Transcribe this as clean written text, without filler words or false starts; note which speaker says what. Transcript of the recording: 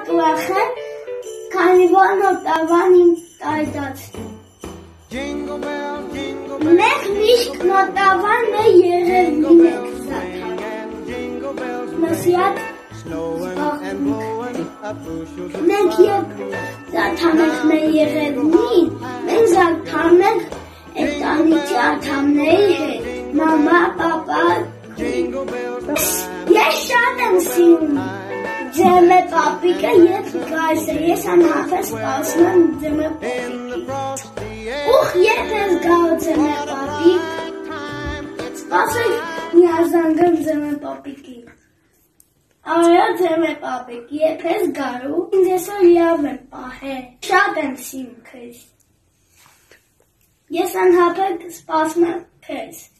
Speaker 1: ուրախ եմ, քանի որ նոտավան իմ տարեդարձն է։ Մենք միշտ նոտավան մեր երևնին ենք զարդարում։ Նսիատ մենք երբ զարդարենք մեր երևնին, մենք զարդարում ենք ընտանիքի անդամների հետ, մամա, պապա, ես շատ եմ սիրում ձմե պապիկը երբ գալիս է, ես անհավես սպասում եմ ձմե պապիկի։ Ուխ երբ ես գալու ձմե պապիկ, սպասեք միազանգեմ ձմե պապիկի։ Այո ձմե պապիկ, երբ ես գալու, ինձ այսօր լավ եմ պահել, շատ եմ սիրում քեզ։ Ես անհապետ սպասում եմ քեզ։